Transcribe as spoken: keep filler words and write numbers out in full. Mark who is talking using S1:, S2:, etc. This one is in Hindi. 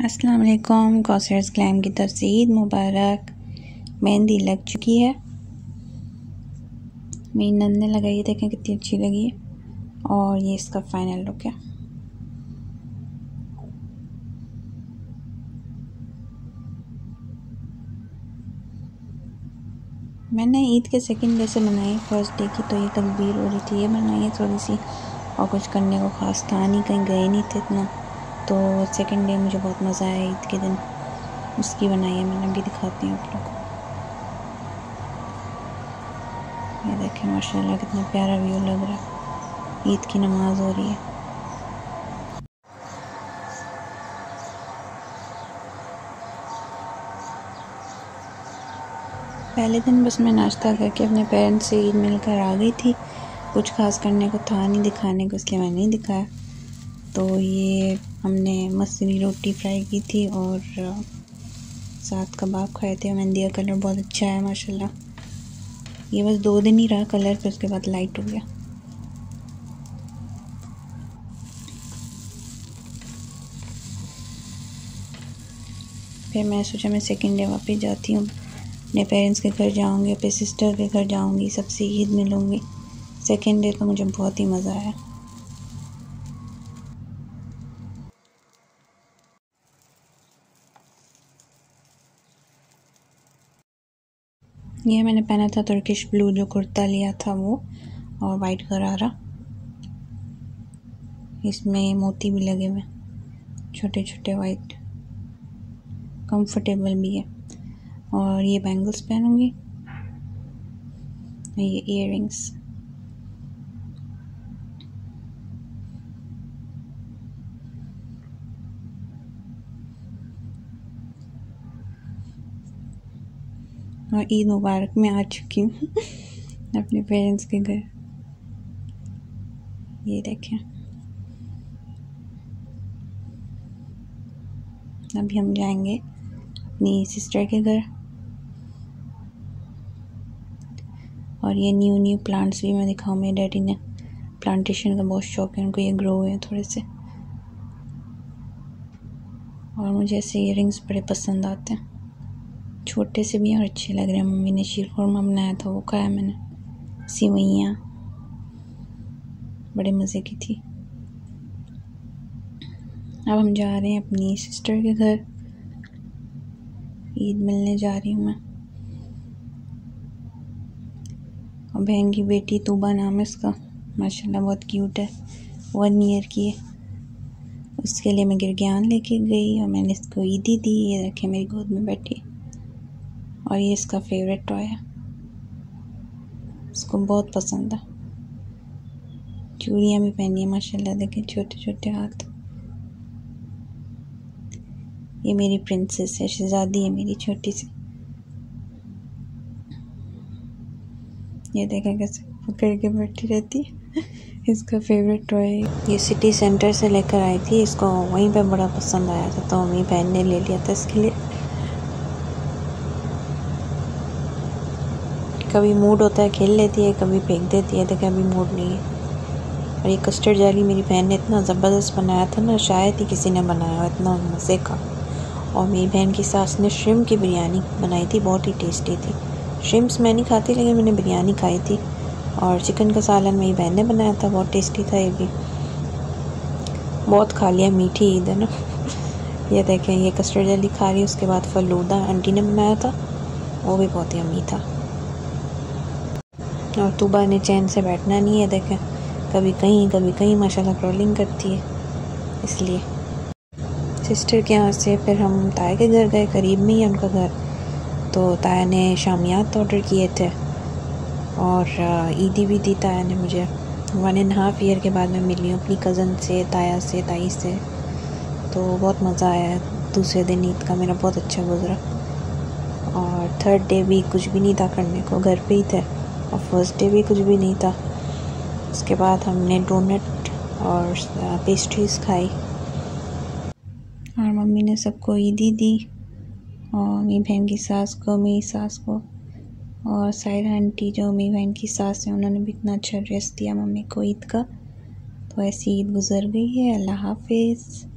S1: अस्सलाम वालेकुम। कौसर्स ग्लैम की तरफ से ईद मुबारक। मेहंदी लग चुकी है, मेरी नंद ने लगाई, देखें कितनी अच्छी लगी है। और ये इसका फाइनल लुक है। मैंने ईद के सेकंड डे से बनाई, फर्स्ट डे की तो ये तकबीर हो रही थी, ये बनाई है थोड़ी सी, और कुछ करने को ख़ास था नहीं, कहीं गए नहीं थे इतना, तो सेकंड डे मुझे बहुत मज़ा आया ईद के दिन, उसकी बनाई है मैंने। अभी दिखाती हूँ आप लोग को। ये देखें माशाल्लाह कितना प्यारा व्यू लग रहा है। ईद की नमाज हो रही है। पहले दिन बस मैं नाश्ता करके अपने पेरेंट्स से ईद मिलकर आ गई थी। कुछ खास करने को था नहीं दिखाने को, इसलिए मैंने नहीं दिखाया। तो ये हमने मसूरी रोटी फ्राई की थी और साथ कबाब खाए थे। मेहंदी का कलर बहुत अच्छा है माशाल्लाह। ये बस दो दिन ही रहा कलर, फिर उसके बाद लाइट हो गया। फिर मैं सोचा मैं सेकंड डे वापस जाती हूँ, अपने पेरेंट्स के घर जाऊँगी, अपने सिस्टर के घर जाऊँगी, सबसे ईद मिलूँगी। सेकंड डे तो मुझे बहुत ही मज़ा आया। ये मैंने पहना था तुर्किश ब्लू जो कुर्ता लिया था वो, और वाइट गरारा, इसमें मोती भी लगे हुए छोटे छोटे वाइट, कंफर्टेबल भी है। और ये बैंगल्स पहनूंगी, ये इयररिंग्स। और ईद मुबारक में आ चुकी हूँ अपने पेरेंट्स के घर। ये देखें, अभी हम जाएंगे अपनी सिस्टर के घर। और ये न्यू न्यू प्लांट्स भी मैं दिखाऊँ, मेरे डैडी ने प्लांटेशन का बहुत शौक है उनको, ये ग्रो हुए हैं थोड़े से। और मुझे ऐसे इयररिंग्स बड़े पसंद आते हैं, छोटे से भी और अच्छे लग रहे हैं। मम्मी ने शीर खुरमा बनाया था, वो खाया मैंने। सिवैयाँ बड़े मज़े की थी। अब हम जा रहे हैं अपनी सिस्टर के घर, ईद मिलने जा रही हूँ मैं। और बहन की बेटी तूबा नाम है उसका, माशाल्लाह बहुत क्यूट है, वन ईयर की है। उसके लिए मैं गिरगियान लेके गई और मैंने इसको ईदी दी। ये रखे मेरी गोद में बैठी, और ये इसका फेवरेट टॉय है, इसको बहुत पसंद है। चूड़ियाँ भी पहनी है माशाल्लाह, देखें छोटे छोटे हाथ। ये मेरी प्रिंसेस है, शहजादी है मेरी छोटी सी। ये देखें कैसे पकड़ के बैठी रहती है इसका फेवरेट टॉय। ये सिटी सेंटर से लेकर आई थी, इसको वहीं पे बड़ा पसंद आया था तो मम्मी बहन ने ले लिया था इसके लिए। कभी मूड होता है खेल लेती है, कभी फेंक देती है, देखें अभी मूड नहीं है। और ये कस्टर्ड जेली मेरी बहन ने इतना ज़बरदस्त बनाया था ना, शायद ही किसी ने बनाया हो, इतना मज़े का। और मेरी बहन की सास ने श्रिम्प की बिरयानी बनाई थी, बहुत ही टेस्टी थी। श्रिम्प्स मैं नहीं खाती, लेकिन मैंने बिरयानी खाई थी। और चिकन का सालन मेरी बहन ने बनाया था, बहुत टेस्टी था। ये भी बहुत खा लिया, मीठी ईद है ना। ये देखें, ये कस्टर्ड जेली खा रही, उसके बाद फलूदा आंटी ने बनाया था, वो भी बहुत ही अमी था। और तूबा ने चैन से बैठना नहीं है, देखें कभी कहीं कभी कहीं माशाल्लाह क्रॉलिंग करती है। इसलिए सिस्टर के यहाँ से फिर हम ताया के घर गए, करीब में ही है उनका घर। तो ताया ने शामियात ऑर्डर किए थे और ईदी भी दी ताया ने मुझे। वन एंड हाफ़ ईयर के बाद मैं मिली हूँ अपनी कज़न से, ताया से, ताई से, तो बहुत मज़ा आया। दूसरे दिन ईद का मेरा बहुत अच्छा गुजरा। और थर्ड डे भी कुछ भी नहीं था करने को, घर पे ही थे। और फर्स्ट डे भी कुछ भी नहीं था। उसके बाद हमने डोनट और पेस्ट्रीज़ खाई और मम्मी ने सबको ईदी दी, और मेरी बहन की सास को, मेरी सास को, और सायरा आंटी जो मेरी बहन की सास है, उन्होंने भी इतना अच्छा ड्रेस दिया मम्मी को ईद का। तो ऐसी ईद गुजर गई है। अल्लाह हाफिज़।